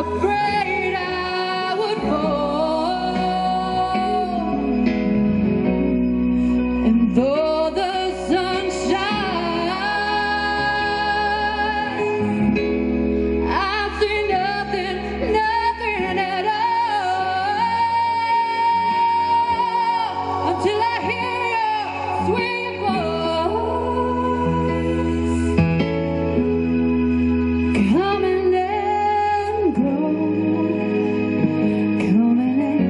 afraid I would fall. And though the sun shines, I see nothing, nothing at all, until I hear your sweet voice coming and going, coming and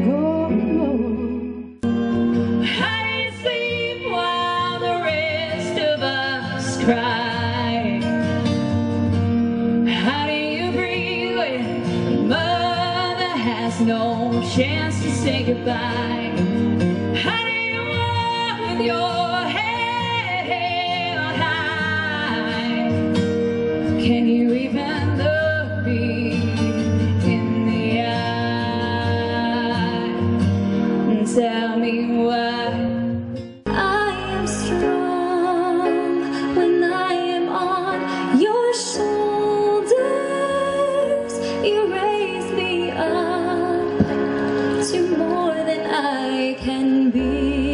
going. How do you sleep while the rest of us cry? How do you breathe when mother has no chance to say goodbye? How do you walk with your head held high? Can you even look me in the eye and tell me why? I am strong when I am on your shoulders. You raise me up to more than I can be.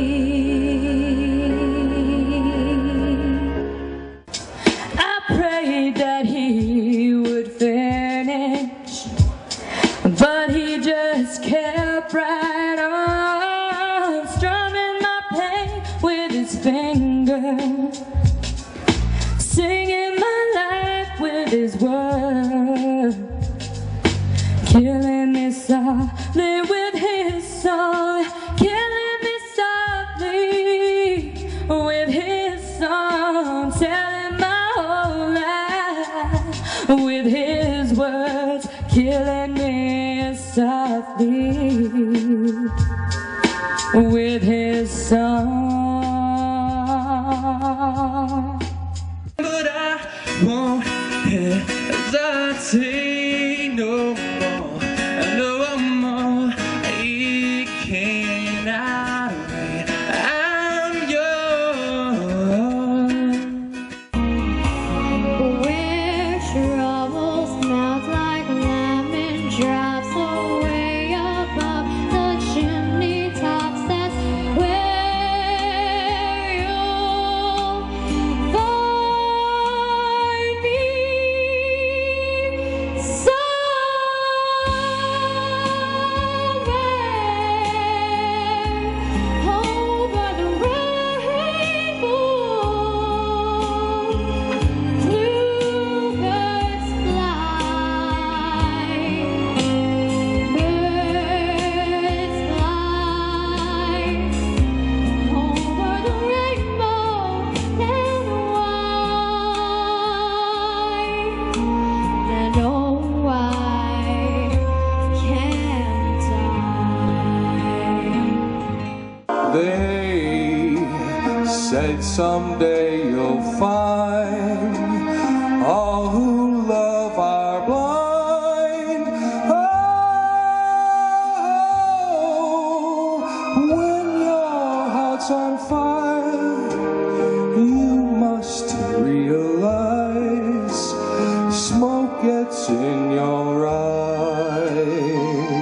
I prayed that he would finish, but he just kept right on strumming my pain with his fingers, singing my life with his words, killing me softly with his song, killing me softly with his song, telling my whole life with his words, killing me softly with his song. But I won't hesitate no more, no more. You cannot wait. I'm yours. Where troubles melt like lemon drops away above the chimney tops, that's where you'll find me. They said someday you'll find all who love are blind. Oh, when your heart's on fire, you must realize smoke gets in your eyes.